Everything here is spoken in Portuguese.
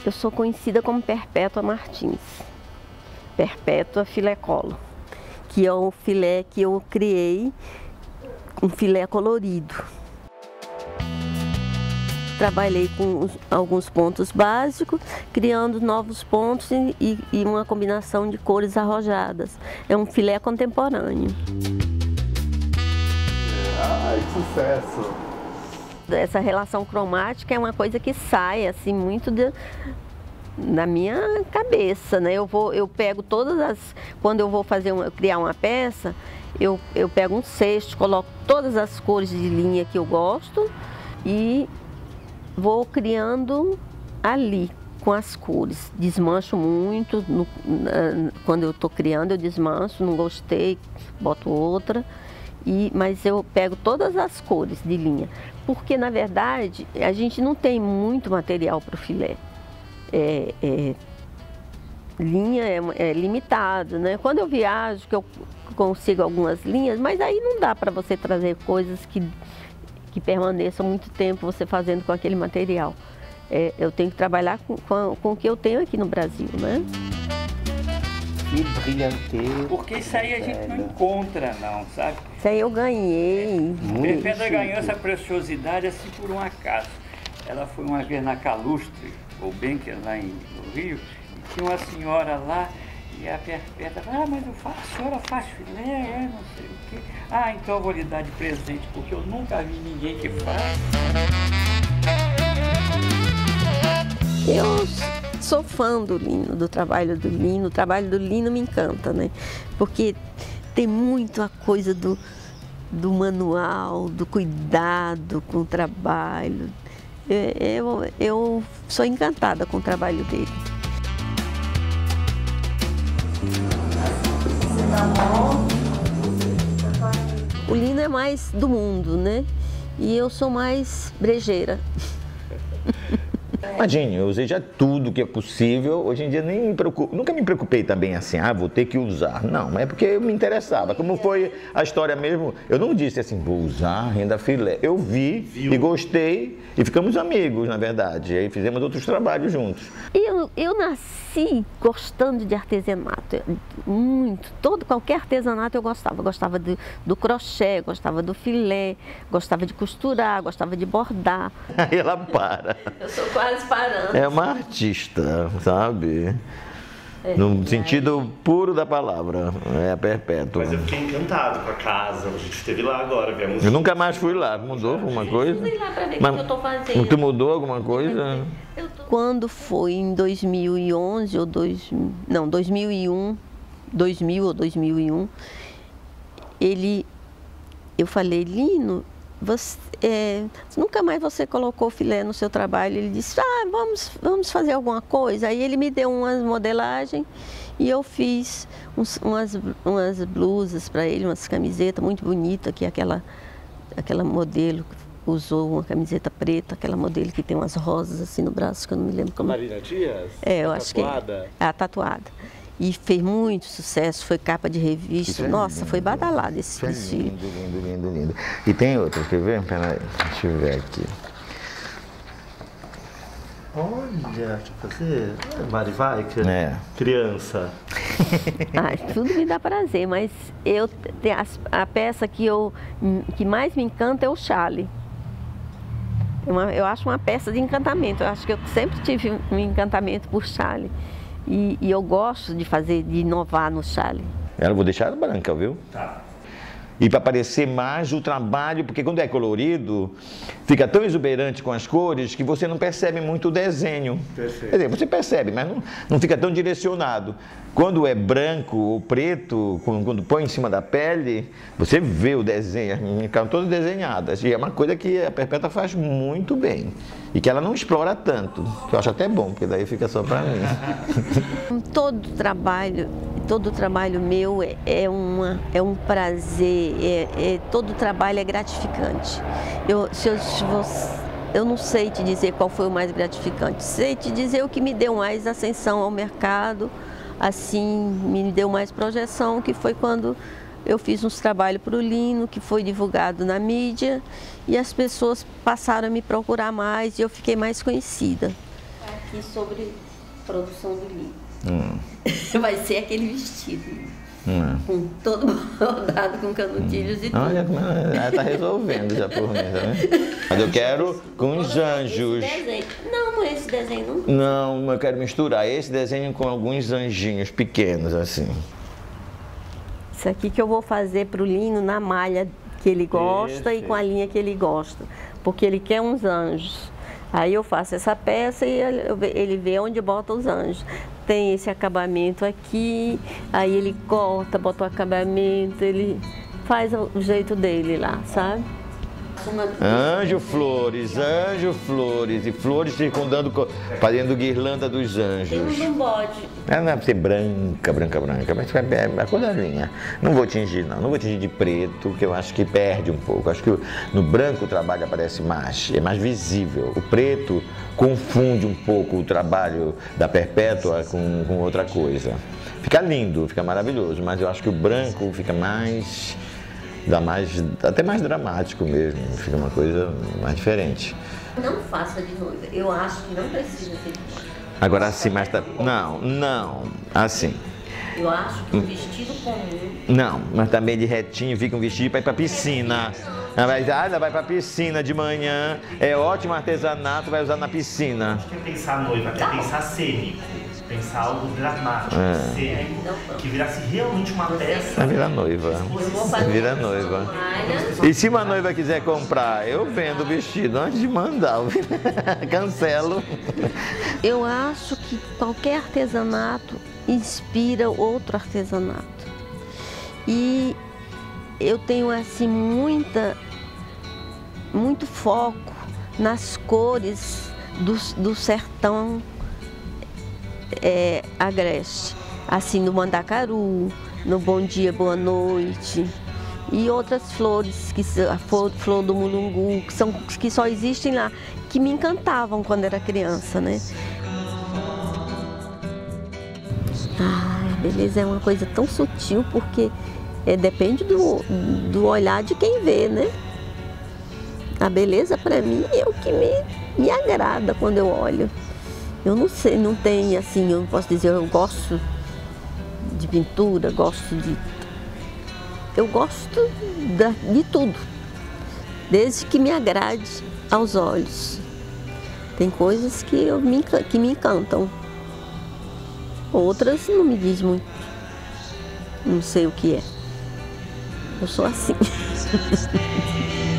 Eu sou conhecida como Perpétua Martins, Perpétua Filé Colo, que é o filé que eu criei, um filé colorido. Trabalhei com alguns pontos básicos, criando novos pontos e uma combinação de cores arrojadas. É um filé contemporâneo. Ai, que sucesso! Essa relação cromática é uma coisa que sai assim muito da minha cabeça, né? Eu pego todas as... Quando eu vou criar uma peça, eu pego um cesto, coloco todas as cores de linha que eu gosto e vou criando ali com as cores. Desmancho muito, quando eu estou criando eu desmancho, não gostei, boto outra. Mas eu pego todas as cores de linha, porque na verdade a gente não tem muito material para o filé. Linha é limitado, né? Quando eu viajo, que eu consigo algumas linhas, mas aí não dá para você trazer coisas que permaneçam muito tempo você fazendo com aquele material. Eu tenho que trabalhar com o que eu tenho aqui no Brasil, né? Que brilhante. Porque isso aí a gente não encontra, não, sabe? Isso aí eu ganhei. Perpétua ganhou essa preciosidade assim por um acaso. Ela foi uma vez na Calustre, ou Benker, lá no Rio, e tinha uma senhora lá, e a Perpétua falou, mas a senhora faz filé, não sei o quê. Então eu vou lhe dar de presente, porque eu nunca vi ninguém que faz. Eu sou fã do lino, do trabalho do lino. O trabalho do lino me encanta, né? Porque tem muito a coisa do manual, do cuidado com o trabalho. Eu sou encantada com o trabalho dele. O lino é mais do mundo, né? E eu sou mais brejeira. Imagine, eu usei já tudo que é possível, hoje em dia nem me preocupo, nunca me preocupei também assim, vou ter que usar, não, é porque me interessava, como foi a história mesmo, eu não disse assim, vou usar renda filé, eu vi e gostei e ficamos amigos, na verdade, aí fizemos outros trabalhos juntos. Eu nasci gostando de artesanato, muito, qualquer artesanato eu gostava do crochê, gostava do filé, gostava de costurar, gostava de bordar. Aí ela para. Eu sou quase parando. É uma artista, sabe? No sentido puro da palavra, é a Perpétua. Mas eu fiquei encantado com a casa, a gente esteve lá agora, viemos... Eu nunca mais fui lá, mudou alguma coisa? Fui lá pra ver o que eu tô fazendo. Tu mudou alguma coisa? Quando foi em 2011 ou 2001, 2000 ou 2001, eu falei, Lino, nunca mais você colocou filé no seu trabalho. Ele disse, vamos fazer alguma coisa. Aí ele me deu umas modelagens e eu fiz umas blusas para ele, umas camisetas muito bonitas, que aquela modelo usou uma camiseta preta, aquela modelo que tem umas rosas assim no braço, que eu não me lembro como. Marina Dias? Eu acho que é. A tatuada. E fez muito sucesso, foi capa de revista. Nossa, lindo. Foi badalado esse desfile. Lindo. E tem outro, quer ver? Peraí, deixa eu ver aqui. Olha, quer fazer? Mari Weicker, criança. Tudo me dá prazer, mas a peça que mais me encanta é o chale. Eu acho uma peça de encantamento, eu acho que eu sempre tive um encantamento por chale. E eu gosto de inovar no chale. Eu vou deixar ela branca, viu? Tá. E para parecer mais o trabalho, porque quando é colorido, fica tão exuberante com as cores que você não percebe muito o desenho. Perfeito. Quer dizer, você percebe, mas não fica tão direcionado. Quando é branco ou preto, quando põe em cima da pele, você vê o desenho, as minhas ficam todas desenhadas. E é uma coisa que a Perpétua faz muito bem. E que ela não explora tanto, que eu acho até bom, porque daí fica só para mim. Todo trabalho meu é um prazer, todo trabalho é gratificante. Eu não sei te dizer qual foi o mais gratificante, sei te dizer o que me deu mais ascensão ao mercado, assim, me deu mais projeção, que foi quando eu fiz uns trabalhos para o lino, que foi divulgado na mídia, e as pessoas passaram a me procurar mais e eu fiquei mais conhecida. aqui sobre produção do linho. Vai ser aquele vestido. Com todo bordado com canutilhos e tudo. Olha como ela está resolvendo já por mim, tá vendo? Mas eu quero com os anjos. Esse desenho. Não é esse desenho, não. Não, eu quero misturar esse desenho com alguns anjinhos pequenos, assim. Isso aqui que eu vou fazer pro Lino na malha que ele gosta e com a linha que ele gosta. Porque ele quer uns anjos. Aí eu faço essa peça e ele vê onde bota os anjos. Tem esse acabamento aqui, aí ele corta, bota o acabamento, ele faz o jeito dele lá, sabe? Anjo, flores, e flores circundando, fazendo guirlanda dos anjos. Tem um bode. Ela vai ser branca, mas é a cor da linha. Não vou tingir, não vou tingir de preto, que eu acho que perde um pouco. Acho que no branco o trabalho aparece mais, é mais visível. O preto confunde um pouco o trabalho da Perpétua com outra coisa. Fica lindo, fica maravilhoso, mas eu acho que o branco fica mais... até mais dramático mesmo, fica uma coisa mais diferente. Não faça de noiva, eu acho que não precisa ser de noiva. Agora assim, mas tá... Não, assim. Eu acho que um vestido comum... Não, mas também de retinho fica um vestido para ir para piscina. Ela vai para piscina de manhã, é ótimo artesanato, vai usar na piscina. Acho que é pensar noiva, é pensar cênico. Pensar algo dramático, cênico, que virasse realmente uma peça. Vai virar noiva. Vira noiva. E se uma noiva quiser comprar, eu vendo o vestido antes de mandar. Cancelo. Eu acho que qualquer artesanato inspira outro artesanato. E eu tenho assim muito foco nas cores do sertão agreste, assim no mandacaru, no bom dia, boa noite e outras flores, a flor do mulungu, que só existem lá, que me encantavam quando era criança, né? A beleza é uma coisa tão sutil porque depende do olhar de quem vê, né? A beleza para mim é o que me agrada quando eu olho. Eu não sei, não tem assim, eu não posso dizer, eu gosto de pintura, eu gosto de tudo, desde que me agrade aos olhos. Tem coisas que me encantam, outras não me diz muito, não sei o que é, eu sou assim.